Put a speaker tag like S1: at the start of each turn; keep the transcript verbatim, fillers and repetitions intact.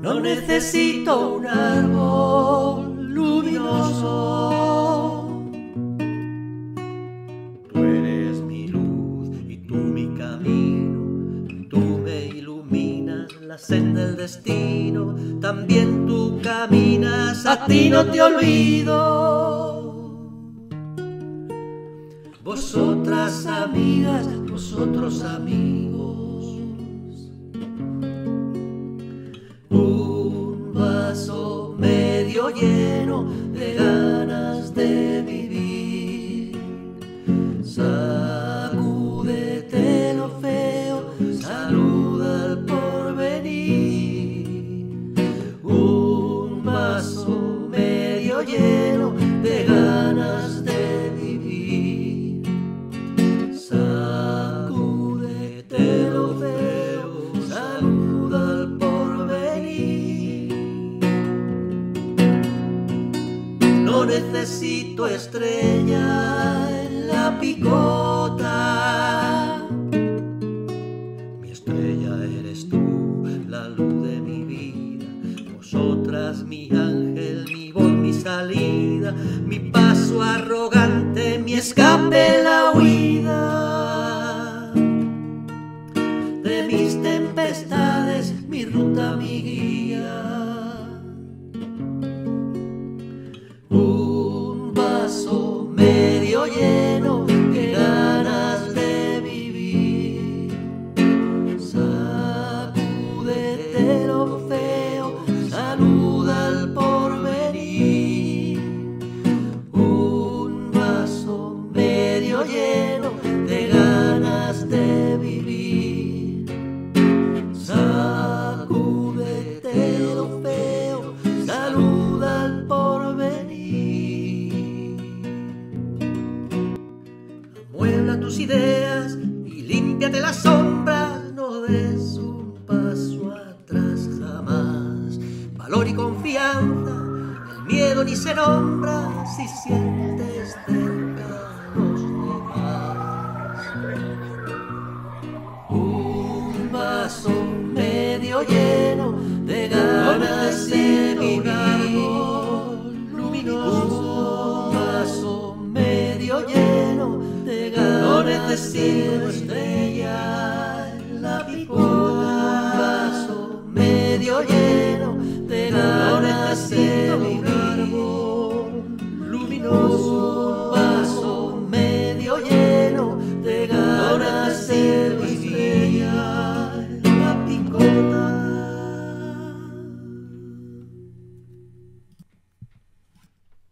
S1: No necesito un árbol luminoso. Tú eres mi luz y tú mi camino. Tú me iluminas la senda del destino. También tú caminas, a ti no te olvido. Vosotras amigas, vosotros amigos. Un vaso medio lleno de ganas de vivir. Sacúdete lo feo, saluda al porvenir. Un vaso medio lleno de ganas de vivir. Sacúdete lo feo, saluda al porvenir. No necesito estrella en la picota. Mi estrella eres tú, la luz de mi vida. Vosotras mi ángel, mi voz, mi salida, mi paso arrogante, mi escape, la huida de mis tempestades, mi ruta, mi guía. Un vaso medio lleno de ganas de vivir. Sacúdete lo feo, saluda al porvenir. Un vaso medio lleno de ganas de vivir. Sacúdete lo feo, saluda al porvenir. Amuebla tus ideas y límpiate las sombras. No des un paso atrás jamás. Valor y confianza, el miedo ni se nombra si sientes cerca a los demás. Un vaso medio lleno de ganas de vivir. Luminoso. Un vaso medio lleno de ganas de vivir.